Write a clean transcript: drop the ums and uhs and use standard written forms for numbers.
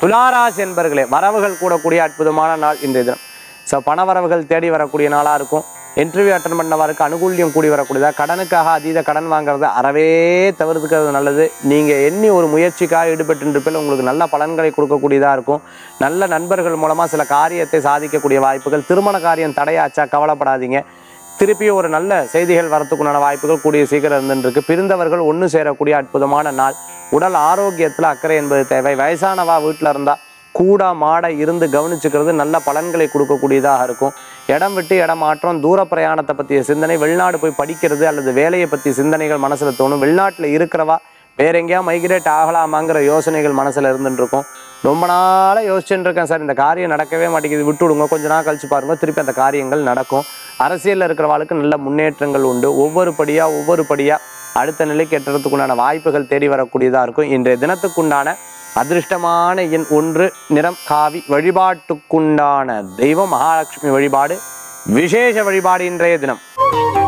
துளாராசி என்பர்களே, வரவுகள் கூடக்கூடிய அற்புதமான நாள் இன்றைய தினம். ஸோ பணவரவுகள் தேடி வரக்கூடிய நாளாக இருக்கும். இன்டர்வியூ அட்டன் பண்ணவருக்கு அனுகூல்யம் கூடி வரக்கூடியதா. கடனுக்காக அதீத கடன் வாங்குறத அறவே தவிர்த்துக்கிறது நல்லது. நீங்கள் எண்ணி ஒரு முயற்சிக்காக ஈடுபட்டுருப்பில் உங்களுக்கு நல்ல பலன்களை கொடுக்கக்கூடியதாக இருக்கும். நல்ல நண்பர்கள் மூலமாக சில காரியத்தை சாதிக்கக்கூடிய வாய்ப்புகள். திருமண காரியம் தடையாச்சா கவலைப்படாதீங்க, திருப்பியும் ஒரு நல்ல செய்திகள் வரத்துக்குண்டான வாய்ப்புகள் கூடிய சீக்கிரம் இருந்துருக்கு. பிரிந்தவர்கள் ஒன்று சேரக்கூடிய அற்புதமான நாள். உடல் ஆரோக்கியத்தில் அக்கறை என்பது தேவை. வயசானவா வீட்டில் இருந்தால் கூட மாட இருந்து கவனிச்சுக்கிறது நல்ல பலன்களை கொடுக்கக்கூடியதாக இருக்கும். இடம் விட்டு இடம் மாற்றம், தூர பிரயாணத்தை பற்றிய சிந்தனை, வெளிநாடு போய் படிக்கிறது அல்லது வேலையை பற்றிய சிந்தனைகள் மனசில் தோணும். வெளிநாட்டில் இருக்கிறவா வேற எங்கேயா மைக்ரேட் ஆகலாமாங்கிற யோசனைகள் மனசில் இருந்துருக்கும். ரொம்ப நாளாக யோசிச்சுட்டு இருக்கேன் சார், இந்த காரியம் நடக்கவே மாட்டேங்குது, விட்டு விடுங்க, கொஞ்ச நாள் கழிச்சு பாருங்க, திருப்பி அந்த காரியங்கள் நடக்கும். அரசியலில் இருக்கிறவாளுக்கு நல்ல முன்னேற்றங்கள் உண்டு. ஒவ்வொரு படியாக அடுத்த நிலைக்கு எட்டுறதுக்குண்டான வாய்ப்புகள் தேடி வரக்கூடியதாக இருக்கும். இன்றைய தினத்துக்குண்டான அதிர்ஷ்டமான எண் 1, நிறம் காவி. வழிபாட்டுக்குண்டான தெய்வம் மகாலட்சுமி வழிபாடு, விசேஷ வழிபாடு இன்றைய தினம்.